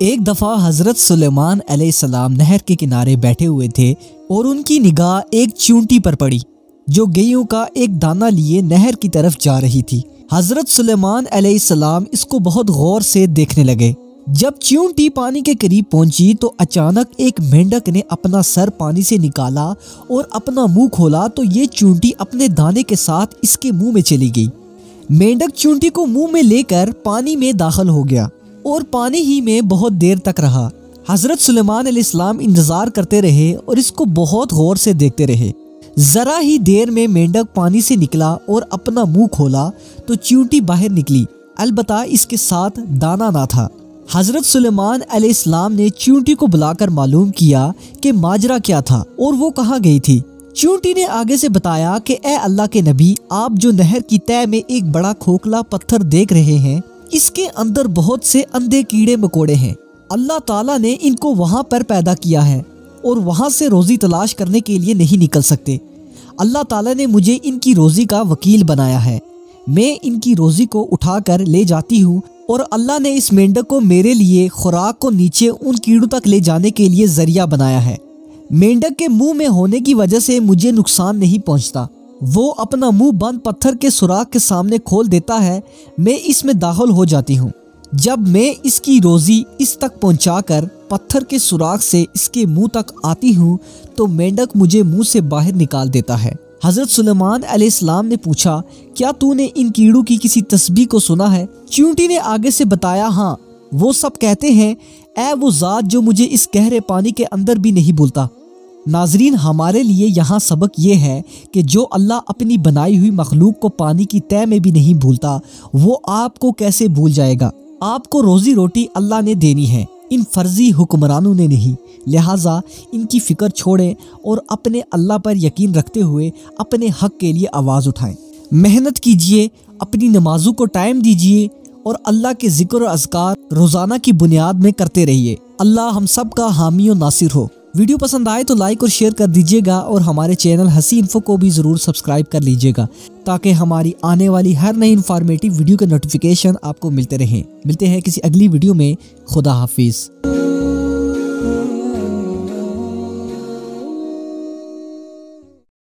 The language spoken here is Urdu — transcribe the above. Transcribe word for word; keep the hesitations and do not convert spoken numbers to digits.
ایک دفعہ حضرت سلیمان علیہ السلام نہر کے کنارے بیٹھے ہوئے تھے اور ان کی نگاہ ایک چیونٹی پر پڑی جو گیہوں کا ایک دانہ لیے نہر کی طرف جا رہی تھی۔ حضرت سلیمان علیہ السلام اس کو بہت غور سے دیکھنے لگے۔ جب چیونٹی پانی کے قریب پہنچی تو اچانک ایک مینڈک نے اپنا سر پانی سے نکالا اور اپنا منہ کھولا تو یہ چیونٹی اپنے دانے کے ساتھ اس کے منہ میں چلی گئی۔ مینڈک چیونٹی کو منہ میں لے کر پانی میں داخل ہو گیا اور پانی ہی میں بہت دیر تک رہا۔ حضرت سلیمان علیہ السلام انتظار کرتے رہے اور اس کو بہت غور سے دیکھتے رہے۔ ذرا ہی دیر میں مینڈک پانی سے نکلا اور اپنا منہ کھولا تو چیونٹی باہر نکلی، البتہ اس کے ساتھ دانا نہ تھا۔ حضرت سلیمان علیہ السلام نے چیونٹی کو بلا کر معلوم کیا کہ ماجرا کیا تھا اور وہ کہاں گئی تھی۔ چیونٹی نے آگے سے بتایا کہ اے اللہ کے نبی، آپ جو نہر کی تہہ میں ایک بڑا کھوکھلا پتھر دیکھ رہے ہیں، اس کے اندر بہت سے اندھے کیڑے مکوڑے ہیں۔ اللہ تعالیٰ نے ان کو وہاں پر پیدا کیا ہے اور وہاں سے روزی تلاش کرنے کے لیے نہیں نکل سکتے۔ اللہ تعالیٰ نے مجھے ان کی روزی کا وکیل بنایا ہے۔ میں ان کی روزی کو اٹھا کر لے جاتی ہوں اور اللہ نے اس مینڈک کو میرے لیے خوراک کو نیچے ان کیڑوں تک لے جانے کے لیے ذریعہ بنایا ہے۔ مینڈک کے منہ میں ہونے کی وجہ سے مجھے نقصان نہیں پہنچتا۔ وہ اپنا منہ بند پتھر کے سوراخ کے سامنے کھول دیتا ہے، میں اس میں داخل ہو جاتی ہوں۔ جب میں اس کی روزی اس تک پہنچا کر پتھر کے سوراخ سے اس کے منہ تک آتی ہوں تو مینڈک مجھے منہ سے باہر نکال دیتا ہے۔ حضرت سلیمان علیہ السلام نے پوچھا، کیا تو نے ان کیڑوں کی کسی تسبیح کو سنا ہے؟ چیونٹی نے آگے سے بتایا، ہاں، وہ سب کہتے ہیں، اے وہ ذات جو مجھے اس گہرے پانی کے اندر بھی نہیں بھولتا۔ ناظرین، ہمارے لیے یہاں سبق یہ ہے کہ جو اللہ اپنی بنائی ہوئی مخلوق کو پانی کی تہہ میں بھی نہیں بھولتا، وہ آپ کو کیسے بھول جائے گا؟ آپ کو روزی روٹی اللہ نے دینی ہے، ان فرضی حکمرانوں نے نہیں۔ لہٰذا ان کی فکر چھوڑیں اور اپنے اللہ پر یقین رکھتے ہوئے اپنے حق کے لیے آواز اٹھائیں۔ محنت کیجئے، اپنی نمازوں کو ٹائم دیجئے اور اللہ کے ذکر و اذکار روزانہ کی بنیاد میں کرتے رہیے۔ اللہ ہم سب کا حامی و ناصر ہو۔ ویڈیو پسند آئے تو لائک اور شیئر کر دیجیے گا اور ہمارے چینل ہنسی انفو کو بھی ضرور سبسکرائب کر لیجیے گا تاکہ ہماری آنے والی ہر نئی انفارمیٹیو ویڈیو کے نوٹیفیکیشن آپ کو ملتے رہیں۔ ملتے ہیں کسی اگلی ویڈیو میں۔ خدا حافظ۔